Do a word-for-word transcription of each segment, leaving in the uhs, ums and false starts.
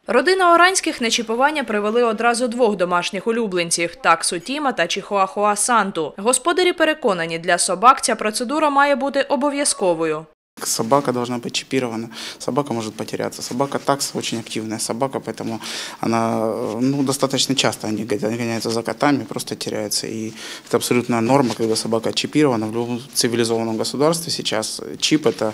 Родина Оранських на чіпування привели одразу двох домашніх улюбленців – таксу Тіма та чихуахуа Санту. Господарі переконані, для собак ця процедура має бути обов'язковою. Собака должна быть чипирована, собака может потеряться. Собака такс очень активная собака, поэтому она ну, достаточно часто они гоняются за котами, просто теряются. И это абсолютная норма, когда собака чипирована. В любом цивилизованном государстве сейчас чип – это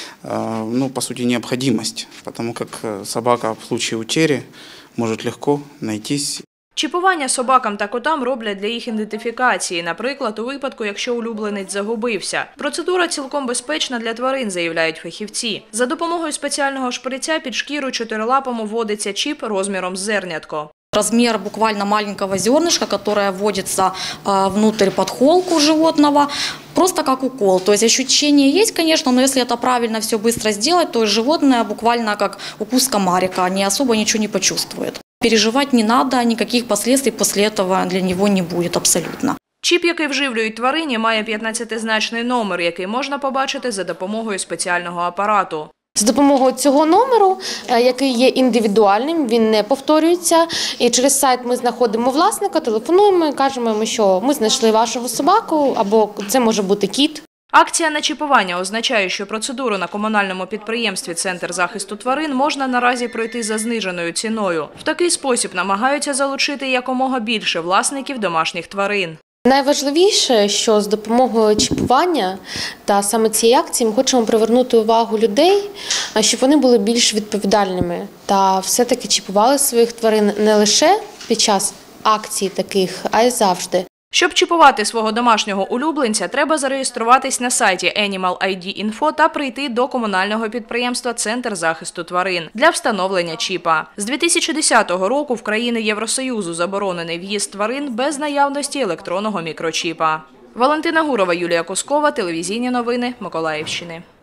ну, по сути необходимость, потому как собака в случае утери может легко найтись. Чіпування собакам та котам роблять для їх ідентифікації, наприклад, у випадку, якщо улюбленець загубився. Процедура цілком безпечна для тварин, заявляють фахівці. За допомогою спеціального шприця під шкіру чотирилапому вводиться чіп розміром з зернятко. Размер буквально маленького зернышка, которое вводится внутрь под холку животного, просто как укол. То есть ощущение есть, конечно, но если это правильно все быстро сделать, то животное буквально как укус комарика, не особо ничего не почувствует. Переживать не надо, никаких последствий после этого для него не будет абсолютно. Чіп, який вживлюють тварині, має п'ятнадцятизначний номер, який можна побачити за допомогою спеціального апарату. З допомогою цього номеру, який є індивідуальним, він не повторюється, і через сайт ми знаходимо власника, телефонуємо і кажемо, що ми знайшли вашого собаку, або це може бути кіт. Акція на чіпування означає, що процедуру на комунальному підприємстві «Центр захисту тварин» можна наразі пройти за зниженою ціною. В такий спосіб намагаються залучити якомога більше власників домашніх тварин. Найважливіше, що з допомогою чіпування та саме цієї акції ми хочемо привернути увагу людей, щоб вони були більш відповідальними та все-таки чіпували своїх тварин не лише під час акцій таких, а й завжди. Щоб чіпувати свого домашнього улюбленця, треба зареєструватись на сайті Animal ай ді інфо та прийти до комунального підприємства «Центр захисту тварин» для встановлення чіпа. З дві тисячі десятого року в країни Євросоюзу заборонений в'їзд тварин без наявності електронного мікрочіпа. Валентина Гурова, Юлія Коскова, телевізійні новини Миколаївщини.